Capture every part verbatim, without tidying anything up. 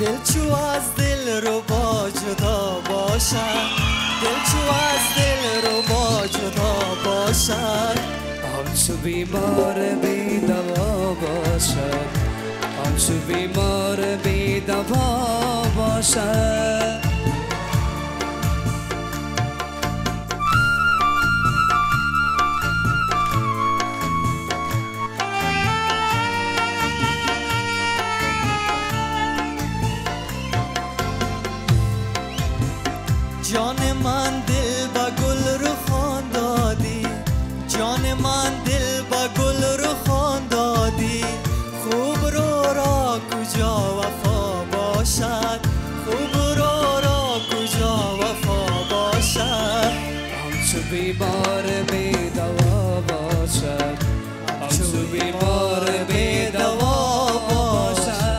دل چو از دل رو با جدا باشد، دل چو از دل رو با جدا باشد، همچو بیمار بی دوا باشد، همچو بیمار بی دوا باشد. جان من دل با گل رو خوان دادی، جان من دل با گل رو خوان دادی، خوب رو را کجا وفا باشد، خوب رو را کجا وفا باشد، همچو بیمار بی دوا باشد، همچو بیمار بی دوا باشد.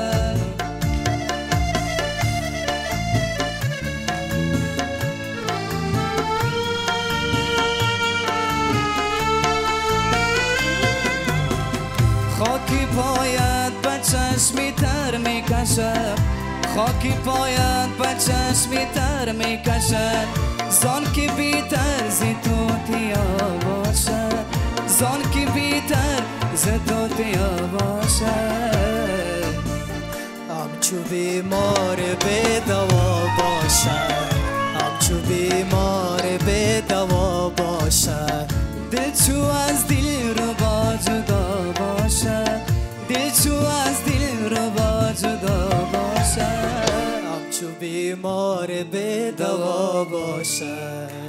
خاکی پایت به چشمی تر می کشد، خاکی پایت به چشمی تر می کشد، زان که بیتر ز توتیا باشد، زان که بیتر ز توتیا باشد. همچو بیمار به دوا باشد، همچو بیمار به دوا باشد، دل چو از دل رو با جدا باشد، دل چو از دل رو با جدا باشد، همچو بیمار به دوا باشد.